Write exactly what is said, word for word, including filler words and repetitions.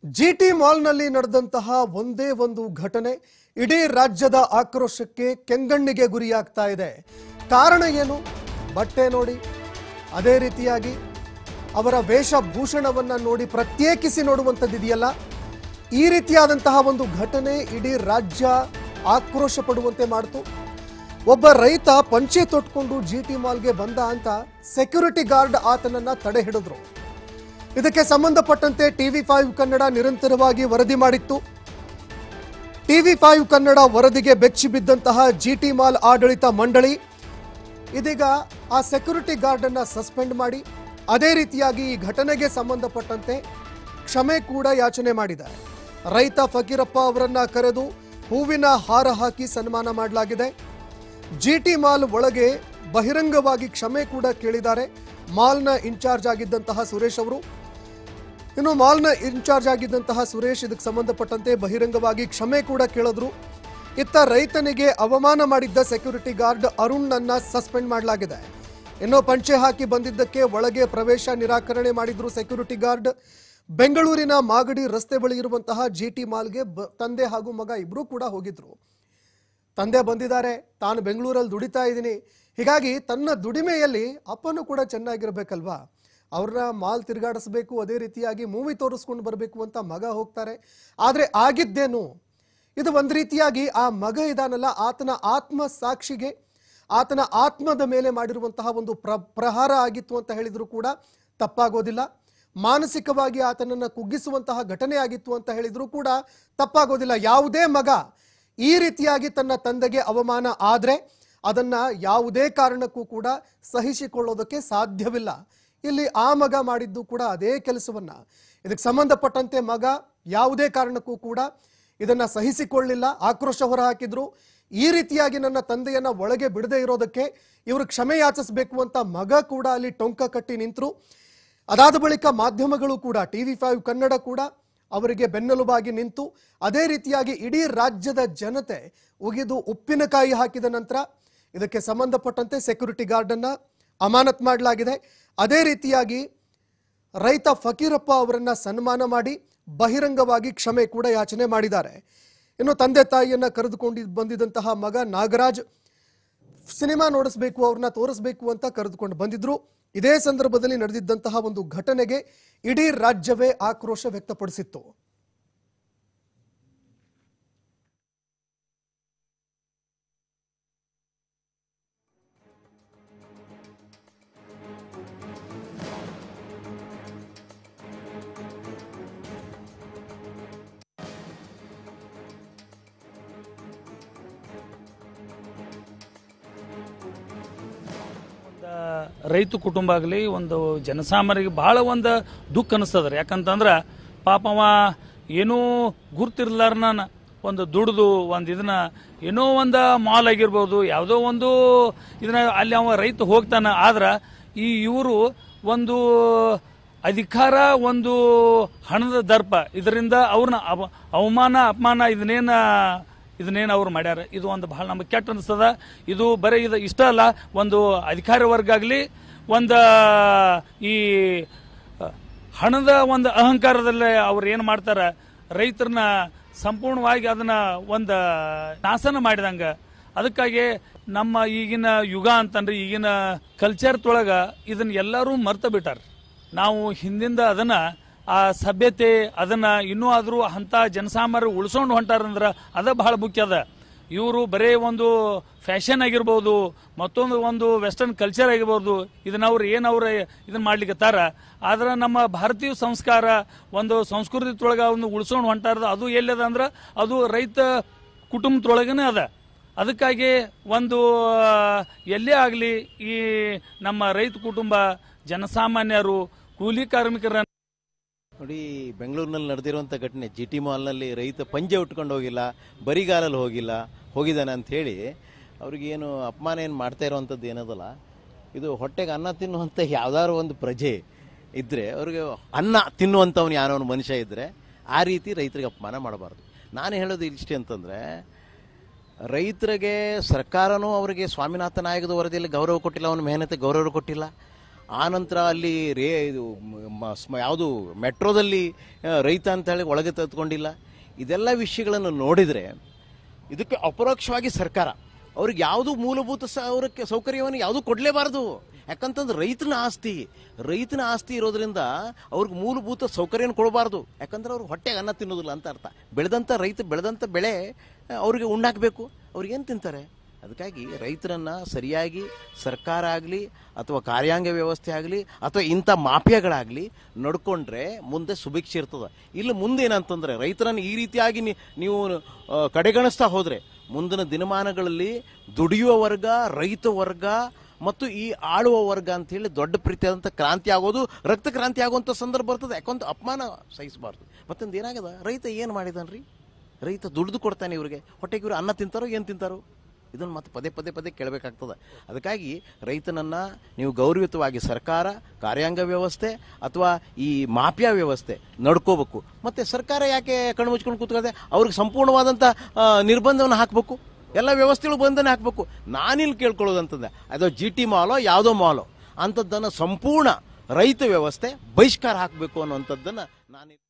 ಜಿಟಿ ಮಾಲ್ನಲ್ಲಿ ನಡೆದಂತಹ ಒಂದೇ ಒಂದು ಘಟನೆ ಇಡೀ ರಾಜ್ಯದ ಆಕ್ರೋಶಕ್ಕೆ ಕೆಂಗಣ್ಣಿಗೆ ಗುರಿಯಾಗ್ತಾ ಇದೆ. ಕಾರಣ ಏನು? ಬಟ್ಟೆ ನೋಡಿ, ಅದೇ ರೀತಿಯಾಗಿ ಅವರ ವೇಷಭೂಷಣವನ್ನ ನೋಡಿ ಪ್ರತ್ಯೇಕಿಸಿ ನೋಡುವಂಥದ್ದಿದೆಯಲ್ಲ, ಈ ರೀತಿಯಾದಂತಹ ಒಂದು ಘಟನೆ ಇಡೀ ರಾಜ್ಯ ಆಕ್ರೋಶ ಪಡುವಂತೆ ಮಾಡಿತು. ಒಬ್ಬ ರೈತ ಪಂಚೆ ತೊಟ್ಕೊಂಡು ಜಿಟಿ ಮಾಲ್ಗೆ ಬಂದ ಅಂತ ಸೆಕ್ಯೂರಿಟಿ ಗಾರ್ಡ್ ಆತನನ್ನ ತಡೆ ಹಿಡಿದ್ರು. ಇದಕ್ಕೆ ಸಂಬಂಧಪಟ್ಟಂತೆ ಟಿವಿ ಫೈವ್ ಕನ್ನಡ ನಿರಂತರವಾಗಿ ವರದಿ ಮಾಡಿತ್ತು. ಟಿವಿ ಫೈವ್ ಕನ್ನಡ ವರದಿಗೆ ಬೆಚ್ಚಿ ಬಿದ್ದಂತಹ ಜಿಟಿ ಮಾಲ್ ಆಡಳಿತ ಮಂಡಳಿ ಇದೀಗ ಆ ಸೆಕ್ಯೂರಿಟಿ ಗಾರ್ಡ್ ಅನ್ನ ಸಸ್ಪೆಂಡ್ ಮಾಡಿ ಅದೇ ರೀತಿಯಾಗಿ ಈ ಘಟನೆಗೆ ಸಂಬಂಧಪಟ್ಟಂತೆ ಕ್ಷಮೆ ಕೂಡ ಯಾಚನೆ ಮಾಡಿದ್ದಾರೆ. ರೈತ ಫಕೀರಪ್ಪ ಅವರನ್ನ ಕರೆದು ಹೂವಿನ ಹಾರ ಹಾಕಿ ಸನ್ಮಾನ ಮಾಡಲಾಗಿದೆ. ಜಿಟಿ ಮಾಲ್ ಒಳಗೆ ಬಹಿರಂಗವಾಗಿ ಕ್ಷಮೆ ಕೂಡ ಕೇಳಿದ್ದಾರೆ ಮಾಲ್ನ ಇನ್ಚಾರ್ಜ್ ಆಗಿದ್ದಂತಹ ಸುರೇಶ್ ಅವರು. ಇನ್ನು ಮಾಲ್ನ ಇನ್ಚಾರ್ಜ್ ಆಗಿದ್ದಂತಹ ಸುರೇಶ್ ಇದಕ್ಕೆ ಸಂಬಂಧಪಟ್ಟಂತೆ ಬಹಿರಂಗವಾಗಿ ಕ್ಷಮೆ ಕೂಡ ಕೇಳಿದ್ರು. ಇತ್ತ ರೈತನಿಗೆ ಅವಮಾನ ಮಾಡಿದ್ದ ಸೆಕ್ಯೂರಿಟಿ ಗಾರ್ಡ್ ಅರುಣ್ನನ್ನ ಸಸ್ಪೆಂಡ್ ಮಾಡಲಾಗಿದೆ. ಇನ್ನು ಪಂಚೆ ಹಾಕಿ ಬಂದಿದ್ದಕ್ಕೆ ಒಳಗೆ ಪ್ರವೇಶ ನಿರಾಕರಣೆ ಮಾಡಿದ್ರು ಸೆಕ್ಯೂರಿಟಿ ಗಾರ್ಡ್. ಬೆಂಗಳೂರಿನ ಮಾಗಡಿ ರಸ್ತೆ ಬಳಿ ಇರುವಂತಹ ಜಿಟಿ ಮಾಲ್ಗೆ ತಂದೆ ಹಾಗೂ ಮಗ ಇಬ್ರು ಕೂಡ ಹೋಗಿದ್ರು. ತಂದೆ ಬಂದಿದ್ದಾರೆ, ತಾನು ಬೆಂಗಳೂರಲ್ಲಿ ದುಡಿತಾ ಇದ್ದೀನಿ, ಹೀಗಾಗಿ ತನ್ನ ದುಡಿಮೆಯಲ್ಲಿ ಅಪ್ಪನೂ ಕೂಡ ಚೆನ್ನಾಗಿರ್ಬೇಕಲ್ವಾ, ಅವ್ರನ್ನ ಮಾಲ್ ತಿರುಗಾಡಿಸ್ಬೇಕು, ಅದೇ ರೀತಿಯಾಗಿ ಮೂವಿ ತೋರಿಸ್ಕೊಂಡು ಬರಬೇಕು ಅಂತ ಮಗ ಹೋಗ್ತಾರೆ. ಆದರೆ ಆಗಿದ್ದೇನು, ಇದು ಒಂದು ರೀತಿಯಾಗಿ ಆ ಮಗ ಇದಾನಲ್ಲ ಆತನ ಆತ್ಮ ಸಾಕ್ಷಿಗೆ, ಆತನ ಆತ್ಮದ ಮೇಲೆ ಮಾಡಿರುವಂತಹ ಒಂದು ಪ್ರ ಪ್ರಹಾರ ಆಗಿತ್ತು ಅಂತ ಹೇಳಿದ್ರು ಕೂಡ ತಪ್ಪಾಗೋದಿಲ್ಲ. ಮಾನಸಿಕವಾಗಿ ಆತನನ್ನು ಕುಗ್ಗಿಸುವಂತಹ ಘಟನೆ ಆಗಿತ್ತು ಅಂತ ಹೇಳಿದ್ರು ಕೂಡ ತಪ್ಪಾಗೋದಿಲ್ಲ. ಯಾವುದೇ ಮಗ ಈ ರೀತಿಯಾಗಿ ತನ್ನ ತಂದೆಗೆ ಅವಮಾನ ಆದರೆ ಅದನ್ನ ಯಾವುದೇ ಕಾರಣಕ್ಕೂ ಕೂಡ ಸಹಿಸಿಕೊಳ್ಳೋದಕ್ಕೆ ಸಾಧ್ಯವಿಲ್ಲ. ಇಲ್ಲಿ ಆ ಮಗ ಮಾಡಿದ್ದು ಕೂಡ ಅದೇ ಕೆಲಸವನ್ನ. ಇದಕ್ಕೆ ಸಂಬಂಧಪಟ್ಟಂತೆ ಮಗ ಯಾವುದೇ ಕಾರಣಕ್ಕೂ ಕೂಡ ಇದನ್ನ ಸಹಿಸಿಕೊಳ್ಳಿಲ್ಲ, ಆಕ್ರೋಶ ಹೊರಹಾಕಿದ್ರು. ಈ ರೀತಿಯಾಗಿ ನನ್ನ ತಂದೆಯನ್ನ ಒಳಗೆ ಬಿಡದೆ ಇರೋದಕ್ಕೆ ಇವರು ಕ್ಷಮೆ ಯಾಚಿಸಬೇಕು ಅಂತ ಮಗ ಕೂಡ ಅಲ್ಲಿ ಟೊಂಕ ಕಟ್ಟಿ ನಿಂತರು. ಅದಾದ ಬಳಿಕ ಮಾಧ್ಯಮಗಳು ಕೂಡ ಟಿವಿ ಫೈವ್ ಕನ್ನಡ ಕೂಡ ಅವರಿಗೆ ಬೆನ್ನೆಲುಬಾಗಿ ನಿಂತು ಅದೇ ರೀತಿಯಾಗಿ ಇಡೀ ರಾಜ್ಯದ ಜನತೆ ಉಗಿದು ಉಪ್ಪಿನಕಾಯಿ ಹಾಕಿದ ನಂತರ ಇದಕ್ಕೆ ಸಂಬಂಧಪಟ್ಟಂತೆ ಸೆಕ್ಯೂರಿಟಿ ಗಾರ್ಡ್ ಅನ್ನ ಅಮಾನತ್ ಮಾಡಲಾಗಿದೆ. ಅದೇ ರೀತಿಯಾಗಿ ರೈತ ಫಕೀರಪ್ಪ ಅವರನ್ನ ಸನ್ಮಾನ ಮಾಡಿ ಬಹಿರಂಗವಾಗಿ ಕ್ಷಮೆ ಕೂಡ ಯಾಚನೆ ಮಾಡಿದ್ದಾರೆ. ಇನ್ನು ತಂದೆ ತಾಯಿಯನ್ನ ಕರೆದುಕೊಂಡು ಬಂದಿದ್ದಂತಹ ಮಗ ನಾಗರಾಜ್ ಸಿನಿಮಾ ನೋಡಿಸ್ಬೇಕು, ಅವ್ರನ್ನ ತೋರಿಸ್ಬೇಕು ಅಂತ ಕರೆದುಕೊಂಡು ಬಂದಿದ್ರು. ಇದೇ ಸಂದರ್ಭದಲ್ಲಿ ನಡೆದಿದ್ದಂತಹ ಒಂದು ಘಟನೆಗೆ ಇಡೀ ರಾಜ್ಯವೇ ಆಕ್ರೋಶ ವ್ಯಕ್ತಪಡಿಸಿತ್ತು. ರೈತ ಕುಟುಂಬ ಆಗಲಿ ಒಂದು ಜನಸಾಮಾನ್ಯರಿಗೆ ಬಹಳ ಒಂದು ದುಃಖ ಅನಿಸ್ತದ್ರಿ. ಯಾಕಂತಂದ್ರೆ ಪಾಪವ ಏನೂ ಗುರ್ತಿರ್ಲಾರ್ನ ಒಂದು ದುಡ್ದು ಒಂದು ಇದನ್ನ ಏನೋ ಒಂದು ಮಾಲ್ ಆಗಿರ್ಬೋದು, ಯಾವುದೋ ಒಂದು ಇದನ್ನ ಅಲ್ಲಿ ಅವ ರೈತ ಹೋಗ್ತಾನ. ಆದ್ರೆ ಈ ಇವರು ಒಂದು ಅಧಿಕಾರ, ಒಂದು ಹಣದ ದರ್ಪ, ಇದರಿಂದ ಅವ್ರನ್ನ ಅವಮಾನ ಅಪಮಾನ ಇದನ್ನೇನ ಇದನ್ನೇನು ಅವ್ರು ಮಾಡ್ಯಾರ, ಇದು ಒಂದು ಬಹಳ ನಮಗೆ ಕೆಟ್ಟ ಅನಿಸ್ತದ. ಇದು ಬರೀ ಇದು ಇಷ್ಟ ಅಲ್ಲ, ಒಂದು ಅಧಿಕಾರಿ ವರ್ಗ ಆಗಲಿ ಒಂದು ಈ ಹಣದ ಒಂದು ಅಹಂಕಾರದಲ್ಲೇ ಅವ್ರು ಏನು ಮಾಡ್ತಾರ, ರೈತರನ್ನ ಸಂಪೂರ್ಣವಾಗಿ ಅದನ್ನ ಒಂದು ನಾಶನ ಮಾಡಿದಂಗ. ಅದಕ್ಕಾಗಿ ನಮ್ಮ ಈಗಿನ ಯುಗ ಅಂತಂದ್ರೆ ಈಗಿನ ಕಲ್ಚರ್ದೊಳಗ ಇದನ್ನ ಎಲ್ಲರೂ ಮರ್ತ ಬಿಟ್ಟಾರ. ನಾವು ಹಿಂದಿಂದ ಅದನ್ನ ಆ ಸಭ್ಯತೆ ಅದನ್ನ ಇನ್ನೂ ಆದರೂ ಅಂತ ಜನಸಾಮಾನ್ಯರು ಉಳಿಸೋண்டு ಹೊಂಟಾರಂದ್ರೆ ಅದ ಬಹಳ ಮುಖ್ಯ ಅದ. ಇವರು ಬರೇ ಒಂದು ಫ್ಯಾಷನ್ ಆಗಿರ್ಬೋದು, ಮತ್ತೊಂದು ಒಂದು ವೆಸ್ಟರ್ನ್ ಕಲ್ಚರ್ ಆಗಿರ್ಬೋದು, ಇದನ್ನ ಅವ್ರು ಏನವ್ರ ಇದನ್ನ ಮಾಡ್ಲಿಕ್ಕತ್ತಾರ. ಆದ್ರೆ ನಮ್ಮ ಭಾರತೀಯ ಸಂಸ್ಕಾರ ಒಂದು ಸಂಸ್ಕೃತಿಯೊಳಗೆ ಒಂದು ಉಳಿಸೋಣ ಹೊಂಟಾರದ ಅದು ಎಲ್ಲದ ಅಂದ್ರೆ ಅದು ರೈತ ಕುಟುಂಬದೊಳಗನೇ ಅದ. ಅದಕ್ಕಾಗಿ ಒಂದು ಎಲ್ಲೇ ಆಗಲಿ ಈ ನಮ್ಮ ರೈತ ಕುಟುಂಬ ಜನಸಾಮಾನ್ಯರು ಕೂಲಿ ಕಾರ್ಮಿಕರ ನೋಡಿ, ಬೆಂಗಳೂರಿನಲ್ಲಿ ನಡೆದಿರುವಂಥ ಘಟನೆ ಜಿಟಿ ಮಾಲ್ನಲ್ಲಿ ರೈತ ಪಂಜೆ ಉಟ್ಕೊಂಡು ಹೋಗಿಲ್ಲ, ಬರಿಗಾಲಲ್ಲಿ ಹೋಗಿಲ್ಲ, ಹೋಗಿದ್ದಾನೆ ಅಂತ ಹೇಳಿ ಅವ್ರಿಗೇನು ಅಪಮಾನ ಏನು ಮಾಡ್ತಾ ಇರೋವಂಥದ್ದು ಏನದಲ್ಲ, ಇದು ಹೊಟ್ಟೆಗೆ ಅನ್ನ ತಿನ್ನುವಂಥ ಯಾವ್ದಾದ್ರು ಒಂದು ಪ್ರಜೆ ಇದ್ದರೆ ಅವ್ರಿಗೆ ಅನ್ನ ತಿನ್ನುವಂಥವ್ನು ಯಾರೋ ಮನುಷ್ಯ ಇದ್ದರೆ ಆ ರೀತಿ ರೈತರಿಗೆ ಅಪಮಾನ ಮಾಡಬಾರ್ದು. ನಾನು ಹೇಳೋದು ಇಷ್ಟೇ ಅಂತಂದರೆ, ರೈತರಿಗೆ ಸರ್ಕಾರನೂ ಅವರಿಗೆ ಸ್ವಾಮಿನಾಥನ್ ಆಯೋಗದ ವರದಿಯಲ್ಲಿ ಗೌರವ ಕೊಟ್ಟಿಲ್ಲ, ಅವನ ಮೆಹನತೆ ಗೌರವ ಕೊಟ್ಟಿಲ್ಲ. ಆನಂತರ ಅಲ್ಲಿ ರೇ ಇದು ಯಾವುದು ಮೆಟ್ರೋದಲ್ಲಿ ರೈತ ಅಂತ ಹೇಳಿ ಒಳಗೆ ತೆಗೆದುಕೊಂಡಿಲ್ಲ. ಇದೆಲ್ಲ ವಿಷಯಗಳನ್ನು ನೋಡಿದರೆ ಇದಕ್ಕೆ ಅಪರೋಕ್ಷವಾಗಿ ಸರ್ಕಾರ ಅವ್ರಿಗೆ ಯಾವುದೂ ಮೂಲಭೂತ ಅವ್ರಿಗೆ ಸೌಕರ್ಯವನ್ನು ಯಾವುದೂ ಕೊಡಲೇಬಾರದು. ಯಾಕಂತಂದ್ರೆ ರೈತನ ಆಸ್ತಿ ರೈತನ ಆಸ್ತಿ ಇರೋದ್ರಿಂದ ಅವ್ರಿಗೆ ಮೂಲಭೂತ ಸೌಕರ್ಯನ ಕೊಡಬಾರ್ದು. ಯಾಕಂದ್ರೆ ಅವ್ರಿಗೆ ಹೊಟ್ಟೆಗೆ ಅನ್ನ ತಿನ್ನೋದಿಲ್ಲ ಅಂತ ಅರ್ಥ. ಬೆಳೆದಂಥ ರೈತ ಬೆಳೆದಂಥ ಬೆಳೆ ಅವ್ರಿಗೆ ಉಣ್ಣಾಕಬೇಕು, ಅವ್ರಿಗೇನು ತಿಂತಾರೆ? ಅದಕ್ಕಾಗಿ ರೈತರನ್ನು ಸರಿಯಾಗಿ ಸರ್ಕಾರ ಆಗಲಿ ಅಥವಾ ಕಾರ್ಯಾಂಗ ವ್ಯವಸ್ಥೆ ಆಗಲಿ ಅಥವಾ ಇಂಥ ಮಾಫಿಯಾಗಳಾಗಲಿ ನಡ್ಕೊಂಡ್ರೆ ಮುಂದೆ ಸುಭಿಕ್ಷೆ ಇರ್ತದೆ. ಇಲ್ಲಿ ಮುಂದೆ ಏನಂತಂದರೆ ರೈತರನ್ನು ಈ ರೀತಿಯಾಗಿ ನೀವು ಕಡೆಗಣಿಸ್ತಾ ಹೋದರೆ ಮುಂದಿನ ದಿನಮಾನಗಳಲ್ಲಿ ದುಡಿಯುವ ವರ್ಗ, ರೈತ ವರ್ಗ ಮತ್ತು ಈ ಆಳುವ ವರ್ಗ ಅಂತೇಳಿ ದೊಡ್ಡ ಪ್ರೀತಿಯಾದಂಥ ಕ್ರಾಂತಿ ಆಗೋದು, ರಕ್ತ ಕ್ರಾಂತಿ ಆಗುವಂಥ ಸಂದರ್ಭ ಬರ್ತದೆ. ಯಾಕೊಂತ ಅಪಮಾನ ಸಹಿಸಬಾರ್ದು. ಮತ್ತೊಂದು ಏನಾಗದ, ರೈತ ಏನು ಮಾಡಿದಾನ್ರಿ? ರೈತ ದುಡಿದು ಕೊಡ್ತಾನೆ ಇವ್ರಿಗೆ, ಹೊಟ್ಟೆಗೆ ಇವರು ಅನ್ನ ತಿಂತಾರೋ ಏನು ತಿಂತಾರೋ? ಇದನ್ನು ಮತ್ತೆ ಪದೇ ಪದೇ ಪದೇ ಕೇಳಬೇಕಾಗ್ತದೆ. ಅದಕ್ಕಾಗಿ ರೈತನನ್ನು ನೀವು ಗೌರವಯುತವಾಗಿ ಸರ್ಕಾರ, ಕಾರ್ಯಾಂಗ ವ್ಯವಸ್ಥೆ ಅಥವಾ ಈ ಮಾಫಿಯಾ ವ್ಯವಸ್ಥೆ ನಡ್ಕೋಬೇಕು. ಮತ್ತು ಸರ್ಕಾರ ಯಾಕೆ ಕಣ್ಣು ಮುಚ್ಕೊಂಡು ಕೂತ್ಕೊಳ್ಳದೆ? ಅವ್ರಿಗೆ ಸಂಪೂರ್ಣವಾದಂಥ ನಿರ್ಬಂಧವನ್ನು ಹಾಕಬೇಕು, ಎಲ್ಲ ವ್ಯವಸ್ಥೆಗಳು ಬಂಧನ ಹಾಕಬೇಕು. ನಾನಿಲ್ಲಿ ಕೇಳ್ಕೊಳ್ಳೋದಂತಂದೆ ಅದು ಜಿ ಟಿ ಮಾಲೋ ಯಾವುದೋ ಮಾಲೋ ಅಂಥದ್ದನ್ನು ಸಂಪೂರ್ಣ ರೈತ ವ್ಯವಸ್ಥೆ ಬಹಿಷ್ಕಾರ ಹಾಕಬೇಕು ಅನ್ನುವಂಥದ್ದನ್ನು ನಾನು